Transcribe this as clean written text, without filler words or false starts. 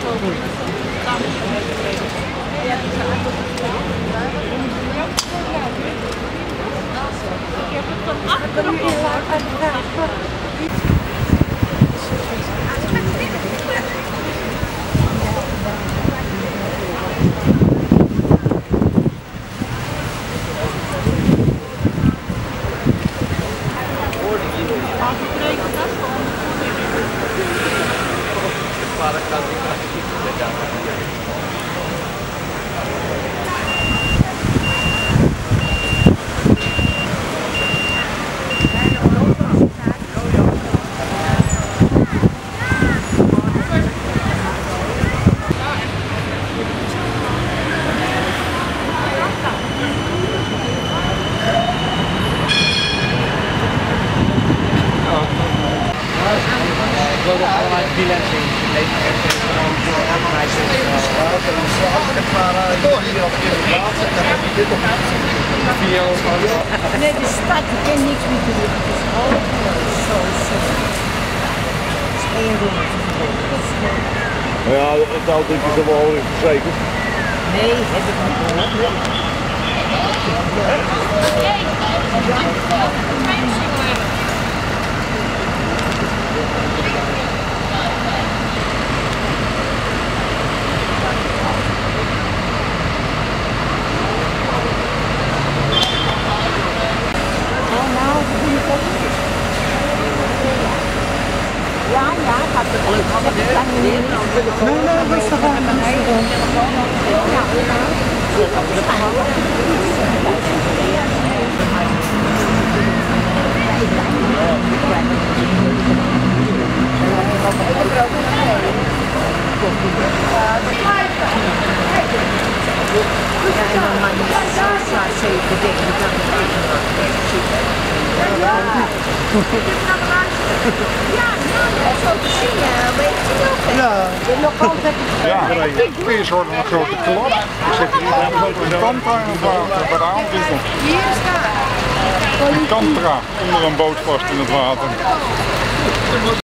Ik heb het van achteren op. Nee, de stad kan niks meer doen. Het is zo. Het is één room. Ja, het auto is er wel verzekerd. Nee, heb ik niet gehoord. Ja, gaat het leuk. Nee, dat is toch wel een eigen. Ja, kun je zorgen voor een grote klap. Ik zit hier een Canta en een vrouw. Een Canta onder een boot vast in het water.